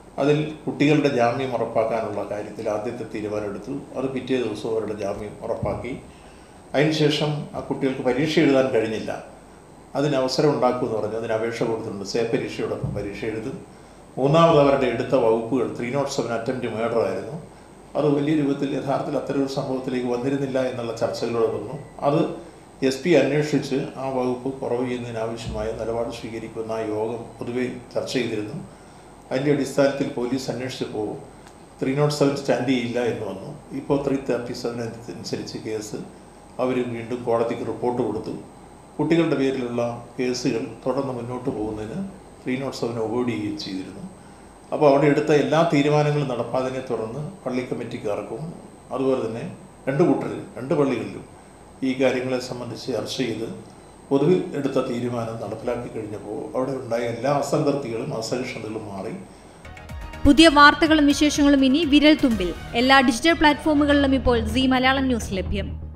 അതിൽ കുട്ടികളുടെ ജാമ്യം ഉറപ്പാക്കാനുള്ള കാര്യത്തിൽ ആദ്യത്തെ തീരുമാനമെടുത്തു. അത് പിറ്റേ ദിവസവും അവരുടെ ജാമ്യം ഉറപ്പാക്കി. അതിനുശേഷം ആ കുട്ടികൾക്ക് പരീക്ഷ എഴുതാൻ കഴിഞ്ഞില്ല. അതിന് അവസരം ഉണ്ടാക്കുമെന്ന് പറഞ്ഞു. അതിന് അപേക്ഷ കൊടുത്തിട്ടുണ്ട്. സേ പരീക്ഷയോടൊപ്പം പരീക്ഷ എഴുതും. മൂന്നാമത് അവരുടെ എടുത്ത വകുപ്പുകൾ 307 അറ്റംപ്റ്റ് മേർഡർ ആയിരുന്നു. അത് വലിയ രൂപത്തിൽ യഥാർത്ഥത്തിൽ അത്തരമൊരു സംഭവത്തിലേക്ക് വന്നിരുന്നില്ല എന്നുള്ള ചർച്ചകളോട് വന്നു. അത് SP അന്വേഷിച്ച് ആ വകുപ്പ് കുറവ് ചെയ്യുന്നതിനാവശ്യമായ നിലപാട് സ്വീകരിക്കുന്ന ആ യോഗം പൊതുവെ ചർച്ച ചെയ്തിരുന്നു. അതിൻ്റെ അടിസ്ഥാനത്തിൽ പോലീസ് അന്വേഷിച്ചപ്പോൾ 307 സ്റ്റാൻഡ് ചെയ്യില്ല എന്ന് വന്നു. ഇപ്പോൾ 337 അനുസരിച്ച് കേസ് അവർ വീണ്ടും കോടതിക്ക് റിപ്പോർട്ട് കൊടുത്തു. കുട്ടികളുടെ പേരിലുള്ള കേസുകൾ തുടർന്ന് മുന്നോട്ട് പോകുന്നതിന് 307 അവോയ്ഡ് ചെയ്യുകയും ചെയ്തിരുന്നു. അപ്പോൾ അവിടെ എടുത്ത എല്ലാ തീരുമാനങ്ങളും നടപ്പാതിനെ തുടർന്ന് പള്ളി കമ്മിറ്റിക്കാർക്കും അതുപോലെ തന്നെ രണ്ട് പള്ളികളിലും ഈ കാര്യങ്ങളെ സംബന്ധിച്ച് ചർച്ച ചെയ്ത് പൊതുവിൽ എടുത്ത തീരുമാനം നടപ്പിലാക്കി കഴിഞ്ഞപ്പോൾ അവിടെ ഉണ്ടായ എല്ലാ അസംതൃപ്തികളും അസഹിഷ്ണുതകളും മാറി. പുതിയ വാർത്തകളും വിശേഷങ്ങളും ഇനി വിരൽ തുമ്പിൽ. എല്ലാ ഡിജിറ്റൽ പ്ലാറ്റ്ഫോമുകളിലും ഇപ്പോൾ സീ മലയാളം ന്യൂസ് ലഭ്യം.